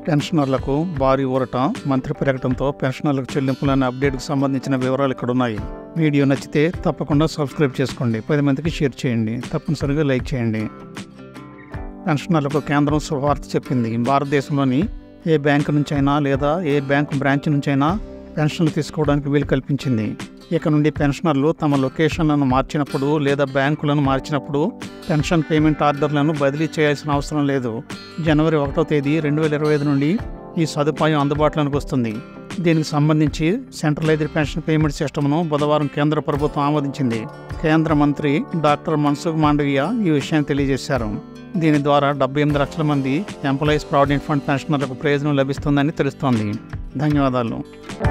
పెన్షనర్లకు భారీ ఊరట. మంత్రి ప్రకటనతో పెన్షనర్లకు చెల్లింపులనే అప్డేట్కు సంబంధించిన వివరాలు ఇక్కడ ఉన్నాయి. వీడియో నచ్చితే తప్పకుండా సబ్స్క్రైబ్ చేసుకోండి, 10 మందికి షేర్ చేయండి, తప్పనిసరిగా లైక్ చేయండి. పెన్షనర్లకు కేంద్రం శుభవార్త చెప్పింది. భారతదేశంలోని ఏ బ్యాంకు నుంచైనా లేదా ఏ బ్యాంకు బ్రాంచ్ నుంచైనా పెన్షన్లు తీసుకోవడానికి వీలు కల్పించింది. ఇక నుండి పెన్షనర్లు తమ లొకేషన్లను మార్చినప్పుడు లేదా బ్యాంకులను మార్చినప్పుడు పెన్షన్ పేమెంట్ ఆర్డర్లను బదిలీ చేయాల్సిన అవసరం లేదు. జనవరి 1వ తేదీ 2025 నుండి ఈ సదుపాయం అందుబాటులోకి వస్తుంది. దీనికి సంబంధించి సెంట్రలైజ్డ్ పెన్షన్ పేమెంట్ సిస్టమ్ను బుధవారం కేంద్ర ప్రభుత్వం ఆమోదించింది. కేంద్ర మంత్రి డాక్టర్ మన్సుఖ్ మాండవీయ ఈ విషయాన్ని తెలియజేశారు. దీని ద్వారా 78 లక్షల మంది ఎంప్లాయీస్ ప్రావిడెంట్ ఫండ్ పెన్షనర్లకు ప్రయోజనం లభిస్తుందని తెలుస్తోంది. ధన్యవాదాలు.